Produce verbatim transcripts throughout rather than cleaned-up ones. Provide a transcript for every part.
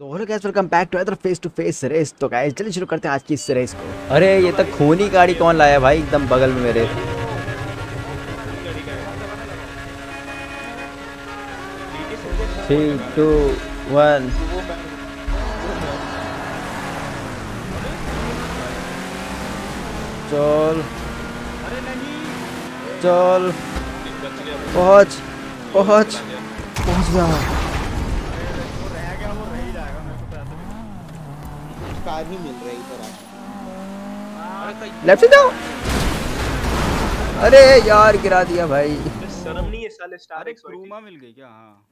तो hello guys, welcome back to other face to face race. तो guys चलिए शुरू करते हैं आज की इस रेस को। अरे ये तक खूनी गाड़ी कौन लाया भाई, एकदम बगल में मेरे। Three two one. चल चल, पहुंच पहुंच पहुंच गया। कार ही मिल रही इधर। लेफ्ट से जाओ। अरे यार गिरा दिया भाई। शर्म नहीं है साले स्टार। अरे क्रूमा मिल गई क्या? हाँ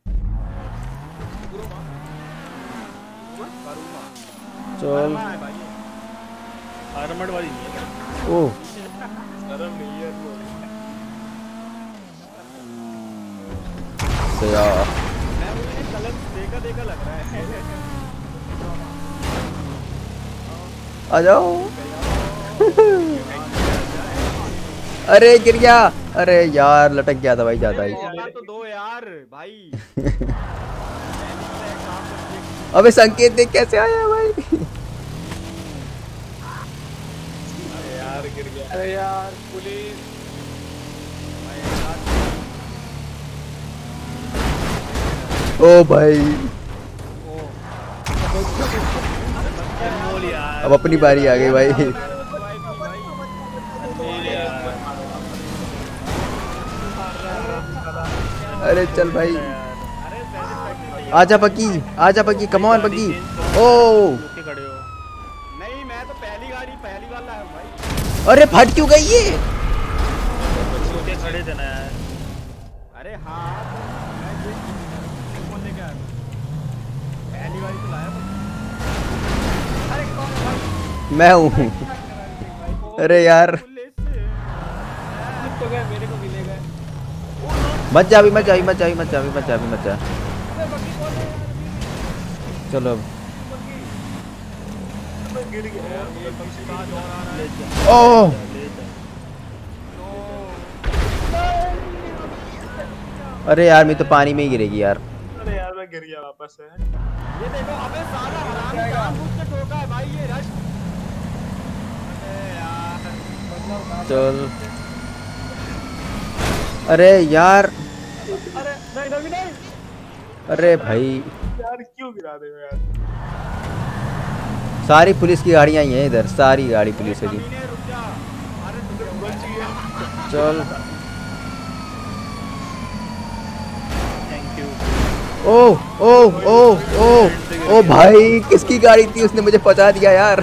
करूमा चल है भाई, आर्मड वाली नहीं है। ओह शर्म नहीं है वो। तो यार मैं मुझे कलर देखा देखा लग रहा है। आ जाओ। अरे गिर गया। अरे यार लटक गया था भाई ज्यादा ही। मौका तो दो यार भाई। अबे संकेत देख कैसे आया भाई। अरे यार गिर गया। अरे यार पुलिस ओ भाई अब अपनी बारी आ गई भाई। अरे चल भाई, आजा पक्की, आजा पक्की, कम ऑन पक्की। ओ खड़े हो। नहीं, मैं तो पहली गाड़ी पहली वाला है भाई। अरे फट क्यों गई ये। के खड़े थे ना यार। अरे हाँ मैं ये कौन लेके आया? पहली गाड़ी तो लाया था। अरे कौन भाई? मैं हूँ। अरे यार पुलिस तो गए, मेरे को मिलेगा। मत जा अभी, मत जा अभी, मत जा अभी, मत जा अभी, मत जा अभी, मत जा। चलो गिर गया। ओह अरे यार मैं तो पानी में ही गिरेगी यार। अरे यार मैं गिर गया वापस से। ये देखो, अबे साला हराम जानबूझ के ठोका है भाई ये रश। अरे यार चल अरे यार, अरे नहीं नहीं नहीं। अरे भाई यार क्यों गिरा रहे हो यार? सारी पुलिस की गाड़ियां ही हैं इधर, सारी गाड़ी पुलिस है जी। कमीने रुक जा। अरे तुझे बच गया। चल थैंक यू। ओ ओ ओ ओ ओ भाई किसकी गाड़ी थी, उसने मुझे पहुंचा दिया यार।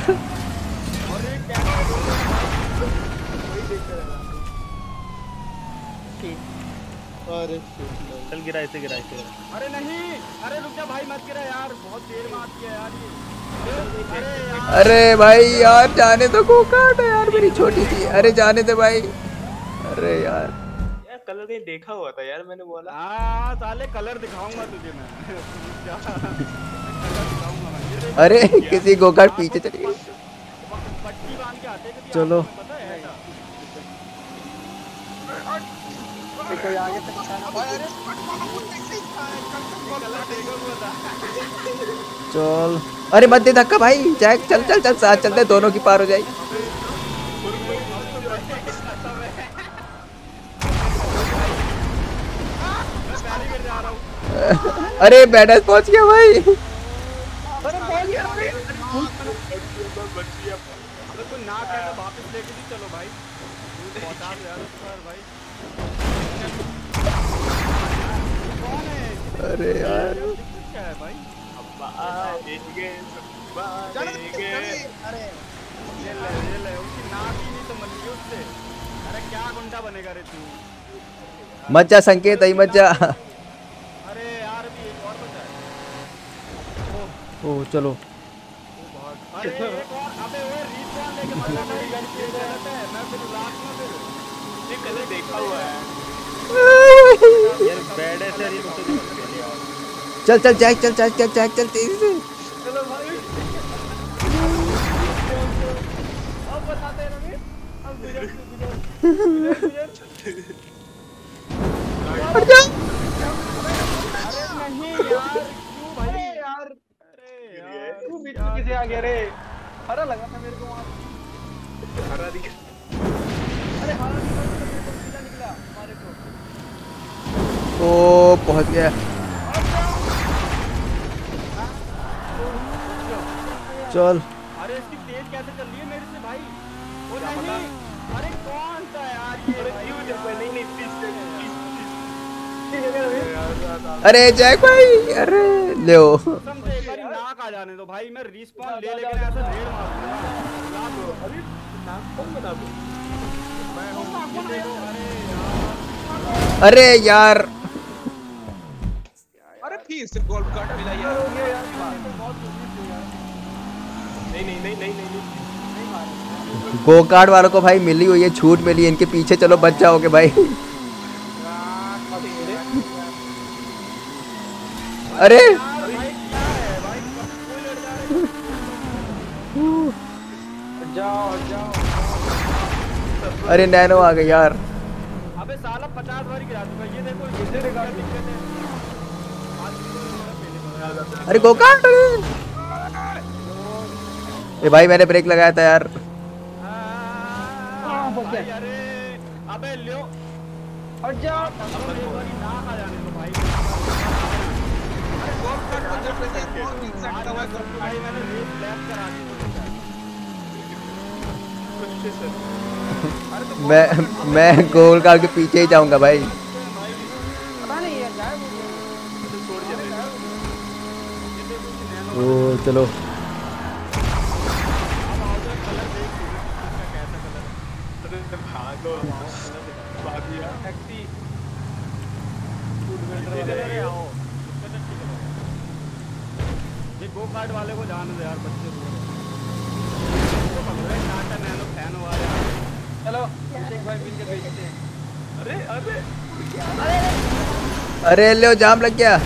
अरे चल गिरा इसे, गिरा इसे। अरे नहीं, अरे रुक जा भाई, मत गिरा यार, बहुत देर में आती है यार ये। अरे यार अरे भाई यार जाने दो, गोकाट है यार मेरी छोटी सी। अरे जाने दे भाई। अरे यार यार कलर कहीं देखा हुआ था यार, मैंने बोला। हाँ साले कलर दिखाऊंगा तुझे मैं। क्या कलर दिखाऊंगा मैं। ये देख, अरे किसी गोकाट पीछे चली गई। पट्टी बांध के आते कभी चलो। आपको पता है ऐसा? कलर देखा हुआ था। चल अरे मत दे धक्का भाई, जैक चल चल चल, साथ चलते हैं, दोनों की पार हो जाएगी। मैं पहले गिर जा रहा हूँ। अरे बैडस पहुंच गया भाई। अरे कोई ना कहता वापस लेके भी चलो भाई। पहुंचा दो यार उसको यार भाई। कौन है? अरे यार क्या है भाई? ये ले ये ले, उसकी नाक ही नहीं समझ ली उससे। अरे क्या गुंडा बनेगा रे तू? मत जा संकेत, आई मत जा। अरे यार अभी एक और बचा है। ओ चलो अरे एक और, अबे वो रिस्पॉन लेके मत जाना, ये गलत है। मैं फिर लास्ट में फिर ये कलर देखा हुआ है यार। बैड है सर ये तो। चल चल जैक, चल चल चल जैक, चल तेजी से। चलो भाई। अब बताते हैं रवि, अब गुजर गुजर गुजर। हट जा। अरे नहीं यार, क्यों भाई यार? अरे बीच में किसे आ गया रे? हरा लगा था मेरे को वहाँ। हरा दिख अरे हरा निकला तो मेरे को सीधा निकला हमारे को। ओ पहुंच गया। चल अरे इसकी तेज कैसे चल रही है मेरे से भाई? ओ नहीं, अरे कौन सा यार ये? अरे क्यों जब नहीं नहीं प्लीज अरे जैक भाई, अरे ले कसम से एक बारी नाक आ जाने दो भाई, मैं रिस्पॉन ले लेके ना ऐसा रेड मार दूंगा। नाक दो। अरे नाम कौन बता दो? मैं हूँ ये देखो। अरे यार अरे फिर से गोल्ड कार्ड मिला यार। नहीं नहीं नहीं नहीं नहीं गो कार्ड वालों को भाई मिली हुई है, छूट मिली है, इनके पीछे चलो बच जाओगे भाई। अरे जाओ जाओ। अरे नैनो आ गए यार। अबे साला पचास बार गिरा दूंगा ये देखो। इसे रिकॉर्ड दिक्कत है। अरे गो कार्ड, ए भाई मैंने ब्रेक लगाया था यार। हाँ, भाई, अरे अबे लो हट जाओ। एक बारी नाक आ जाने दो भाई। अरे गोल्ड कार्ड को जब से कौन मिल सकता है? भाई मैंने रेस लैप करा दी। मैं मैं गोल कार्ड के पीछे ही जाऊंगा भाई। पता नहीं यार क्या ओ चलो भागो भागिया टैक्सी ये गो कार्ड वाले को जाने दे यार, बच्चे टाटा नैनो फैन हुआ यार। चलो एक भाई मिल के भेजते हैं। अरे अरे अरे लो जाम लग गया।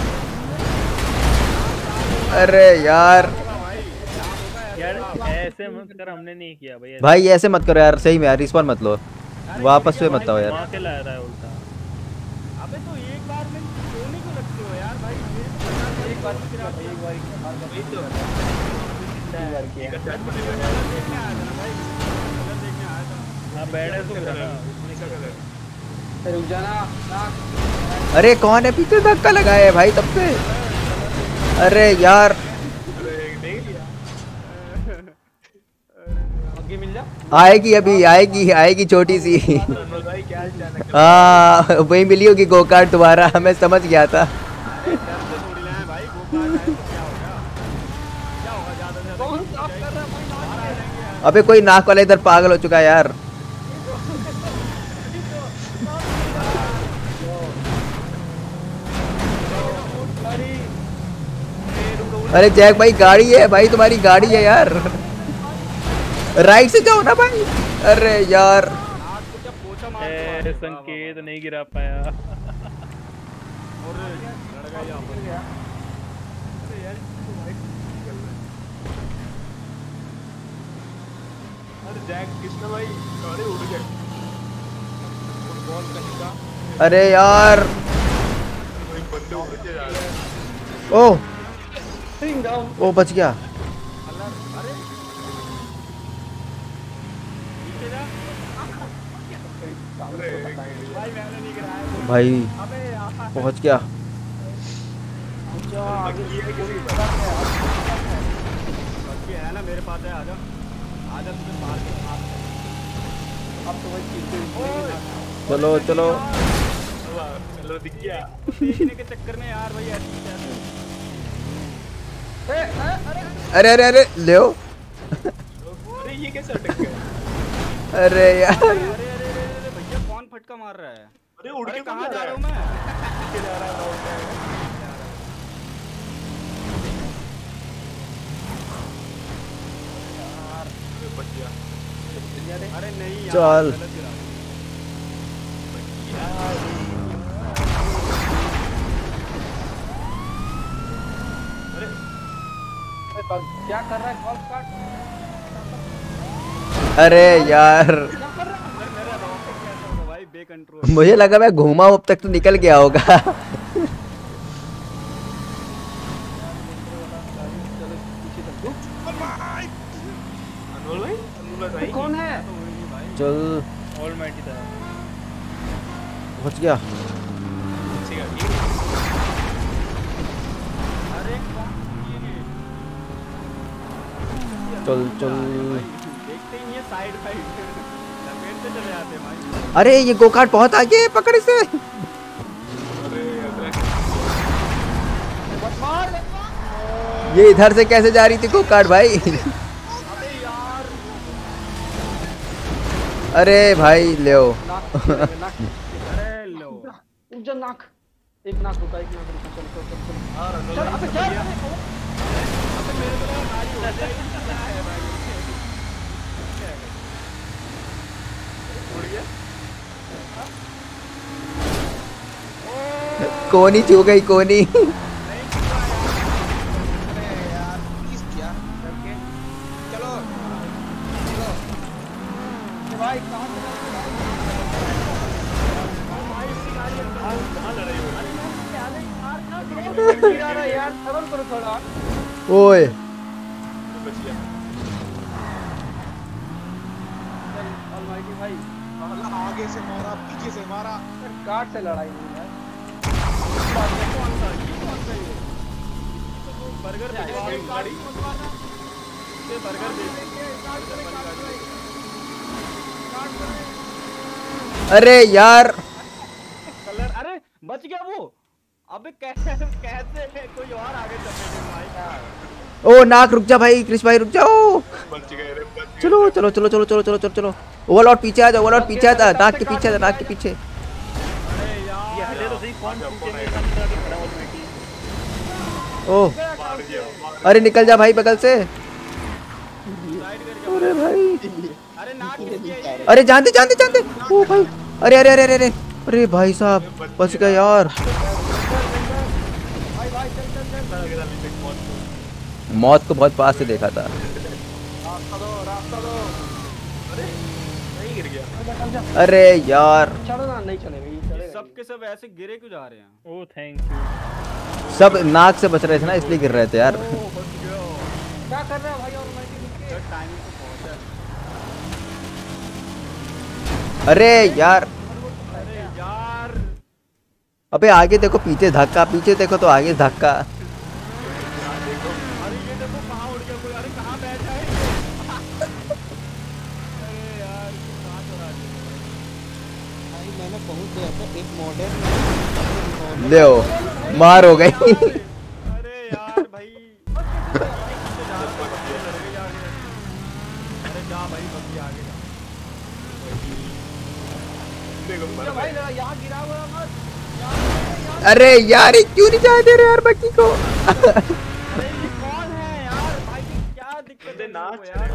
अरे यार यार ऐसे मत कर, हमने नहीं किया भाई। भाई ऐसे मत करो यार, सही में यार रिस्पॉन मत लो, वापस से मत आओ यार। मार के ला रहा है उल्टा। अबे तो एक बार में सोने को लगते हो यार भाई। एक बार एक बार एक बार वही तो देखने आया था ना भाई, कलर देखने आया था। हां बैठ है तो गिरा ना। रुक जाना ना। अरे कौन है पीछे धक्का लगाया है भाई तब से? अरे यार आगे मिल जा। आएगी अभी, आएगी आएगी छोटी सी। भाई क्या हाल चाल है? हाँ वही मिली होगी गो कार्ड दोबारा, मैं समझ गया था। डर से थोड़ी लाए भाई, गो कार्ड आए तो क्या होगा? क्या होगा ज्यादा से ज्यादा? कौन साफ कर रहा है भाई? बाहर आ जाएंगे यार। अबे कोई नाक वाला इधर पागल हो चुका है यार। अरे जैक भाई गाड़ी है भाई, तुम्हारी गाड़ी है यार, राइट से जाओ ना भाई। अरे यार नाक को जब पोछा मार ए संकेत नहीं गिरा पाया। और लड़ गया यहाँ पर। अरे जैक कृष्ण भाई अरे उड़ गए। फुटबॉल का निकाह अरे यार कोई बंदे उड़ के जा रहे हैं। ओ सिंग डाउन। ओ बच गया अरे नीचे जा भाई, मैंने नहीं गिराया। भाई, अबे यार पहुंच गया। बाकी है ना मेरे पास है, आजा आजा तुझे मार के मार। अब तो भाई चीज़ चलो चलो चलो दिख गया। देखने के चक्कर में यार भाई ऐसी कैसे? अरे अरे अरे ले अरे ये कैसे अटक गए? अरे यार अरे अरे अरे अरे भैया कौन फटका मार रहा है? अरे उड़ अरे के कहाँ जा रहा हूँ मैं? मैं? जा रहा है बच गया। अरे नहीं यार, चल। गलत गिरा। क्या कर रहा है गोल्फ कार्ट? अरे यार मेरा रॉकेट कैसा होगा भाई, बेकंट्रोल। मुझे लगा मैं घूमा हूं, अब तक तो निकल गया होगा। अनमोल भाई अनमोल भाई कौन है? चल ऑलमाइटी था। पहुंच गया। ठीक है ठीक है अरे कौन ये? चल चल। देखते ही ये साइड साइड लपेट से चले जाते हैं भाई। अरे ये गोकार्ट बहुत आगे है, पकड़ इसे। अरे अरे ये इधर से कैसे जा रही थी गोकार्ट भाई? अबे यार अरे भाई ले ओ। नाक नाक अरे लो उज्जैन नाक एक नाक रुका एक नाक रुका चल चल चल चल यार अनमोल चल अबे क्या भाई अबे मेरे को लगा गाड़ी हो जाएगी क्या है भाई उड़ गया कोनी छू गई कोनी। अरे यार प्लीज क्या करके चलो चलो भाई कहां से भाई इसकी गाड़ी कहां लड़ रही हो अरे मैं क्या ले यार ना गिरा रहा यार सरल करो थोड़ा ओए बच गया चल ऑलमाइटी भाई अल्लाह आगे से मारा पीछे से मारा कार से लड़ाई हुई है कौन सा ये कौन सा ये बर्गर गाड़ी गाड़ी ये बर्गर दे अरे यार कलर अरे बच गया वो अबे कैसे कैसे कोई और आगे चपेटे भाई यार ओ नाक रुक जा भाई, क्रिश भाई रुक जाओ। बच गए रे बच गए चलो चलो चलो चलो चलो चलो चलो चलो। ओवरलॉड पीछे आ जा, ओवरलॉड पीछे आ जा, नाक के पीछे आ जा, नाक के पीछे। अरे ये यार हले तो सही कौन पीछे में कम से खड़ा ऑलमाइटी। ओह मार दिया मार अरे निकल जा भाई बगल से। साइड कर अरे भाई अरे नाक किसकी है ये? अरे जानते जानते जानते। ओ भाई अरे अरे अरे अरे अरे अरे भाई साहब बच गए यार। भाई भाई चल चल चल गया लिमिट मौत को मौत को बहुत पास से देखा था। रास्ता दो रास्ता दो अरे नहीं गिर गया अरे यार चलो ना नहीं चलेगा ये चलेगा सब के सब ऐसे गिरे क्यों जा रहे हैं ओ थैंक यू। सब नाक से बच रहे थे ना, इसलिए गिर रहे थे यार। ओ बच गया क्या कर रहे हो भाई ऑलमाइटी रुक के टाइम पे पहुंचा अरे यार अरे यार अबे आगे देखो पीछे धक्का, पीछे देखो तो आगे धक्का। अरे ये देखो कहाँ उड़ गया कोई अरे कहाँ बैठ जाए अरे यार कहाँ चला दिया भाई मैंने पहुंच गया था एक मॉडर्न ले ओ मार हो गई। अरे यार भाई अरे जा भाई बग्गी आगे जा देखो मर भाई गए जरा यहाँ गिरा हुआ है मत अरे यार ये क्यों नहीं जाने दे रहे यार बच्ची को। अरे ये कौन है यार भाई की क्या दिक्कत है अरे नाच तुमको यार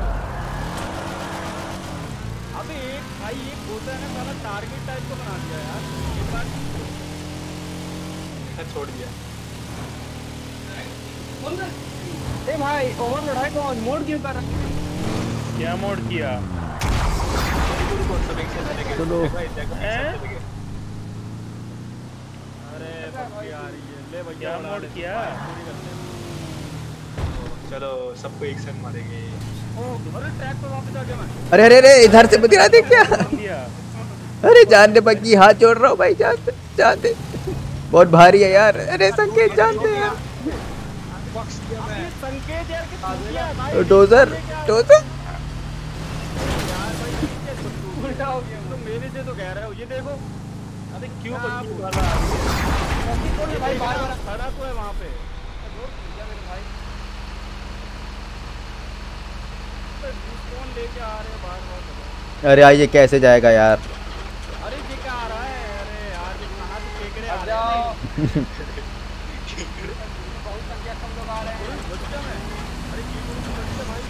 अबे एक भाई एक होता है ना साला टारगेट टाइप को बना दिया यार एक बार छोड़ दिया ए भाई ओवर लड़ाई को मोड़ क्यों कर रहा क्या मोड किया? चलो। अरे बग्गी आ रही है ले भैया क्या बना मोड ले, किया? पूरी कर ले। चलो सबको एक संग मारेंगे ओ अरे ट्रैक पे वापस आ गया मैं अरे अरे अरे इधर से गिरा दे क्या। किया अरे जान दे बग्गी, हाथ जोड़ रहा हूँ भाई, जान दे जान दे, बहुत भारी है यार। अरे संकेत जान दे यार। बख्श दिया मैं ये संकेत यार कितना दिया भाई डोजर डोजर यार भाई उल्टा हो गया तो मेरे से तो कह रहे हो ये देखो अरे क्यों क्या बग्गी बोल वाला आ गया? कौन है भाई बार बार खड़ा तो है वहां पे मेरे भाई कौन लेके आ रहे हैं बार बार अरे आइए कैसे जाएगा यार। अरे ये क्या आ रहा है अरे यार ये कहां से केकड़े आ रहे हैं बहुत संख्या कम लोग आ रहे हैं बच गया मैं अरे की बोल बच गया भाई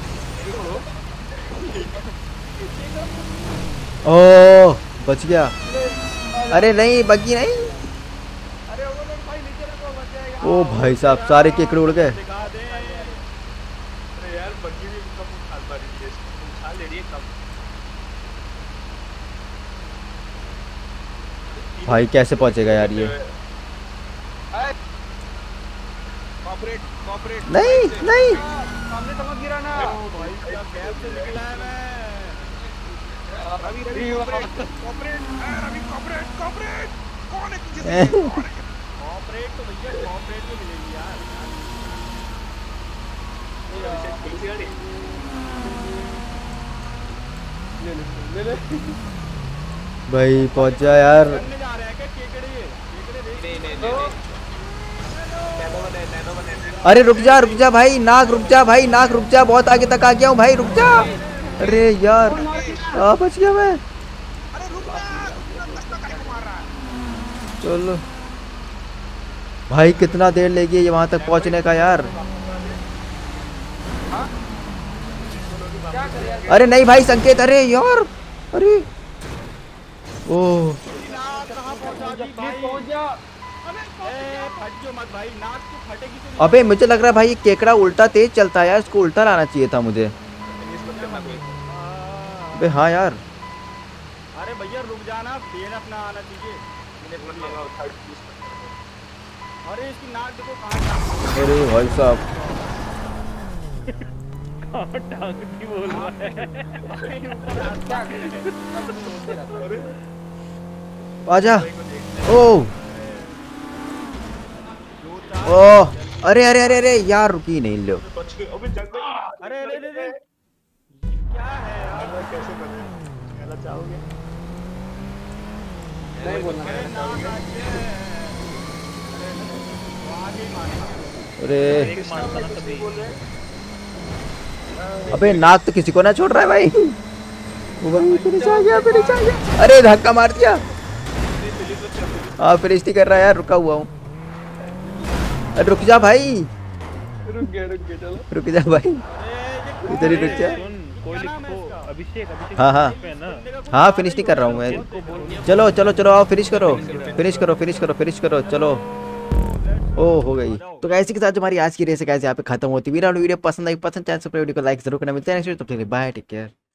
ओ बच गया। अरे नहीं बग्गी नहीं। अरे वो लोग भाई नीचे रखो बच जाएगा ओ भाई साहब सारे केकड़े उड़ गए। दिखा दे अरे यार बग्गी भी कम उठा पा रही है उठा ले रही है कम भाई कैसे पहुंचेगा यार ये। कॉपरेट कॉपरेट नहीं नहीं कैब से निकला है मैं। Ravi Ravi corporate Ravi corporate corporate कौन है पीछे से कौन है? कॉर्पोरेट तो भैया कॉर्पोरेट तो मिलेगी यार। पुलिस गाड़ी ले ले भाई पहुंच जा यार। करने जा रहे हैं क्या केकड़े ये केकड़े देख नहीं नहीं नहीं नैनो बने नैनो बने अरे रुक जा रुक जा भाई, नाक रुक जा भाई, नाक रुक जा, बहुत आगे तक आ गया हूँ भाई, रुक जा। अरे यार आ बच गया मैं। अरे रुक जा रास्ता काहे को मार रहा है? चलो भाई कितना देर लेगी ये वहां तक पहुंचने का यार। अरे नहीं भाई संकेत, अरे यार अरे ओ कहाँ पहुंचा दी भाई। पहुंच जा। ए फट जो मत भाई, नाक तो फटेगी तो। अबे मुझे लग रहा है भाई ये केकड़ा उल्टा तेज चलता है यार, इसको उल्टा लाना चाहिए था मुझे। अबे हाँ यार। अरे भैया रुक जाना, पेड़ अपना आना चाहिए। अरे इसकी नाक देखो कहाँ। अरे भाई साहब टांगनी बोल रहा है। आजा। ओ ओ अरे अरे अरे अरे यार रुकी नहीं लो। बच गए अबे जग गई। अरे अरे अरे अरे, क्या है यार। कैसे बने कहना चाहोगे? नहीं बोलना अरे नाक आगे है। अरे वो आगे ही मारेंगे। अरे एक मारता ना कभी। अबे नाक तो किसी को ना छोड़ रहा है भाई। वो भाई फिनिश आ गया, फिनिश आ गया। अरे धक्का मार दिया। हाँ फिनिश नहीं कर रहा यार, रुका हुआ हूँ। अरे रुक जा भाई, रुक गया रुक गया चलो। रुक जा भाई, इधर ही रुक जा। सुन कोई लिखो अभिषेक अभिषेक हाँ हाँ पे है ना। हाँ फिनिश नहीं कर रहा हूँ मैं। चलो चलो चलो आओ फिनिश करो, फिनिश करो फिनिश करो फिनिश करो चलो। ओ हो गई। तो गाइस के साथ जो हमारी आज की रेस है गाइस यहाँ पे खत्म होती है। वीडियो पसंद आई पसंद चैनल से वीडियो को लाइक जरूर करना। मिलते हैं नेक्स्ट वीडियो, तब तक के लिए बाय, टेक केयर।